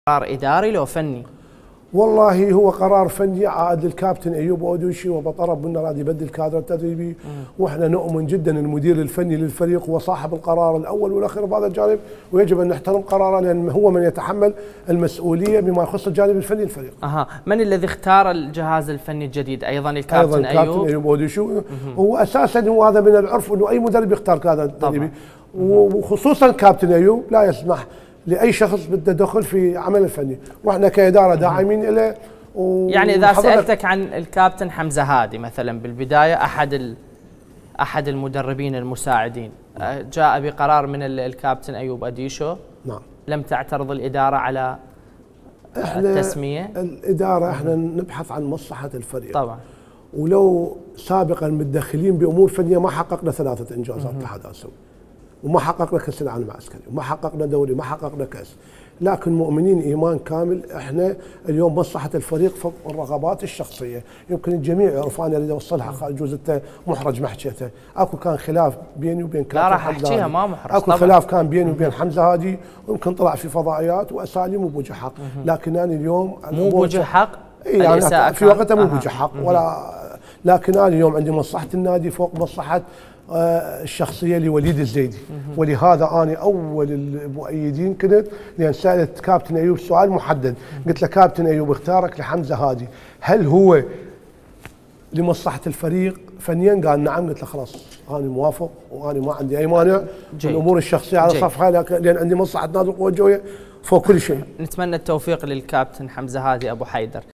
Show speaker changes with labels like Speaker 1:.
Speaker 1: قرار إداري لو فني؟
Speaker 2: والله هو قرار فني عاد الكابتن ايوب اودوشي وبطرب من راد يبدل الكادر التدريبي، واحنا نؤمن جدا المدير الفني للفريق هو صاحب القرار الاول والاخير بهذا الجانب، ويجب ان نحترم قراره لان هو من يتحمل المسؤوليه بما يخص الجانب الفني للفريق.
Speaker 1: من الذي اختار الجهاز الفني الجديد؟ ايضا الكابتن
Speaker 2: ايوب اودوشي. هو اساسا هو هذا من العرف انه اي مدرب يختار كادر تدريبي، وخصوصا كابتن ايوب لا يسمح لاي شخص بده دخل في عمل الفني، واحنا كاداره داعمين له.
Speaker 1: يعني اذا سالتك عن الكابتن حمزه هادي مثلا بالبدايه احد المدربين المساعدين، جاء بقرار من الكابتن ايوب اديشو،
Speaker 2: نعم،
Speaker 1: لم تعترض الاداره على التسميه؟
Speaker 2: الاداره احنا نبحث عن مصلحه الفريق
Speaker 1: طبعا،
Speaker 2: ولو سابقا متدخلين بامور فنيه ما حققنا 3 انجازات اتحاد اسيوي، وما حققنا كاس العالم العسكري، وما حققنا دوري، ما حققنا كاس، لكن مؤمنين ايمان كامل احنا اليوم مصلحه الفريق فوق الرغبات الشخصيه، يمكن الجميع يعرف انا اللي اوصلها جوز انت محرج ما حكيته، اكو كان خلاف بيني وبين
Speaker 1: لا راح احكيها ما محرج،
Speaker 2: اكو خلاف كان بيني وبين حمزه هادي، ويمكن طلع في فضائيات واساليب مو بوجه حق، لكن انا اليوم
Speaker 1: مو بوجه حق،
Speaker 2: يعني في وقتها مو بوجه حق ولا، لكن انا اليوم عندي مصلحه النادي فوق مصلحه الشخصيه لوليد الزيدي، ولهذا انا اول المؤيدين كنت، لان سالت كابتن ايوب سؤال محدد، قلت له كابتن ايوب اختارك لحمزه هادي هل هو لمصلحه الفريق فنيا؟ قال نعم. قلت له خلاص انا موافق وانا ما عندي اي مانع، الامور الشخصيه على صفحه، لان عندي مصلحه نادي القوه الجويه فوق كل شيء.
Speaker 1: نتمنى التوفيق للكابتن حمزه هادي ابو حيدر.